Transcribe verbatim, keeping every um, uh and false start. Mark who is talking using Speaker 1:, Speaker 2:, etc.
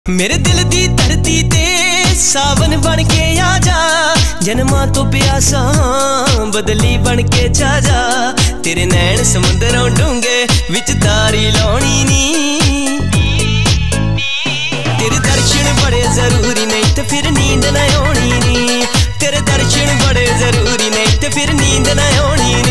Speaker 1: मेरे दिल दी धरती ते सावन बन के आ जा, जन्मां तो प्यासा बदली बन के जा जा। तेरे नैन समुंदरों डूंगे विच तारी लाउणी नी, तेरे दर्शन बड़े जरूरी नहीं ते फिर नींद ना आउणी नी। तेरे दर्शन बड़े जरूरी नहीं ते फिर नींद ना आउणी नी।